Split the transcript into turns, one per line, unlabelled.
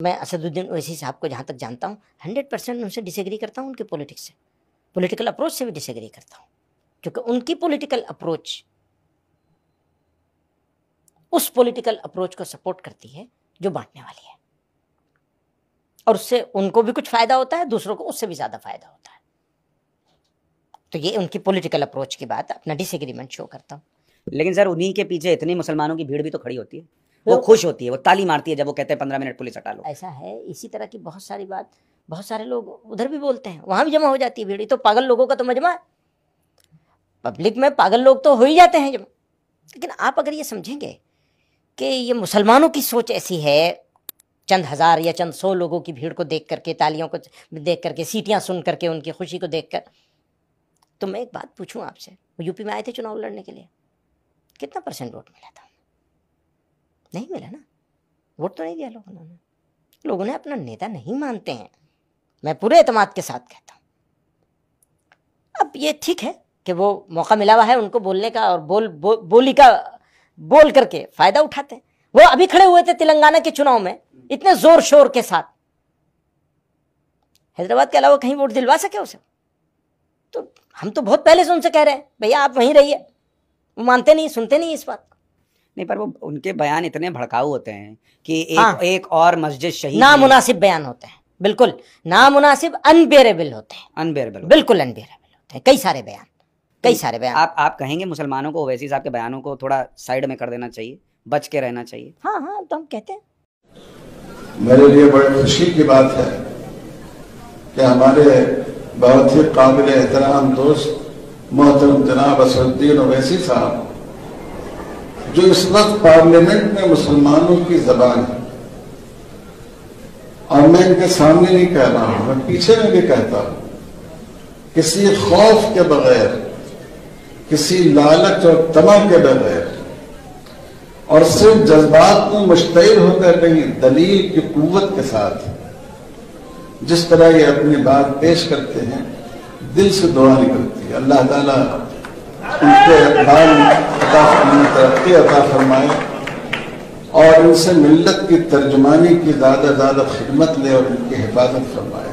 मैं असदुद्दीन ओवैसी साहब को जहाँ तक जानता हूँ 100% उनसे डिसएग्री करता हूँ, उनके पॉलिटिक्स से, पॉलिटिकल अप्रोच से भी डिसएग्री करता हूँ, क्योंकि उनकी पॉलिटिकल अप्रोच उस पॉलिटिकल अप्रोच को सपोर्ट करती है जो बांटने वाली है, और उससे उनको भी कुछ फायदा होता है, दूसरों को उससे भी ज्यादा फायदा होता है। तो ये उनकी पॉलिटिकल अप्रोच की बात, अपना डिसएग्रीमेंट शो करता हूँ।
लेकिन सर उन्हीं के पीछे इतनी मुसलमानों की भीड़ भी तो खड़ी होती है, वो खुश होती है, वो ताली मारती है जब वो कहते हैं 15 मिनट पुलिस हटा लो।
ऐसा है, इसी तरह की बहुत सारी बात बहुत सारे लोग उधर भी बोलते हैं, वहां भी जमा हो जाती है भीड़। तो पागल लोगों का तो मजमा है, पब्लिक में पागल लोग तो हो ही जाते हैं जमा। लेकिन आप अगर ये समझेंगे कि ये मुसलमानों की सोच ऐसी है, चंद हजार या चंद 100 लोगों की भीड़ को देख करके, तालियों को देख करके, सीटियां सुन करके, उनकी खुशी को देख कर, तो मैं एक बात पूछूं आपसे, वो यूपी में आए थे चुनाव लड़ने के लिए, कितना % वोट मिला था? नहीं मिला ना, वोट तो नहीं दिया लोगों ने। लोगों ने अपना नेता नहीं मानते हैं, मैं पूरे एतमाद के साथ कहता हूं। अब ये ठीक है कि वो मौका मिला हुआ है उनको बोलने का, और बोल करके फायदा उठाते हैं। वो अभी खड़े हुए थे तेलंगाना के चुनाव में इतने जोर शोर के साथ, हैदराबाद के अलावा कहीं वोट दिलवा सके उसे? तो हम तो बहुत पहले से उनसे कह रहे हैं भैया आप वहीं रहिए, वो मानते नहीं, सुनते नहीं इस बात को।
नहीं, पर वो उनके बयान इतने भड़काऊ होते हैं कि एक और मस्जिद शहीद,
नामुनासिब बयान होते हैं, बिल्कुल नामुनासिब, अनबेरेबल होते हैं,
अनबेरेबल,
बिल्कुल अनबेरेबल होते हैं कई सारे बयान।
आप कहेंगे मुसलमानों को ओवैसी साहब के बयानों को थोड़ा साइड में कर देना चाहिए, बच के रहना चाहिए?
हाँ, तो हम कहते हैं।
मेरे लिए बड़ी खुशी की बात है कि हमारे बहुत ही काबिल एहतराम दोस्त मोहतरम जनाब असदुद्दीन ओवैसी साहब, जो इस वक्त पार्लियामेंट में मुसलमानों की जबान है, और मैं इनके सामने नहीं कह रहा हूं, मैं पीछे में भी कहता हूं, किसी खौफ के बगैर, किसी लालच और तमा के बगैर, और सिर्फ जज्बात में मुश्तइल होकर नहीं, दलील की कुव्वत के साथ जिस तरह ये अपनी बात पेश करते हैं, दिल से दुआ निकलती है। अल्लाह ताला उनके इक़बाल में तरक्की अता फरमाए और इनसे मिल्लत की तर्जुमानी की ज्यादा खिदमत ले और इनकी हिफाजत फरमाए।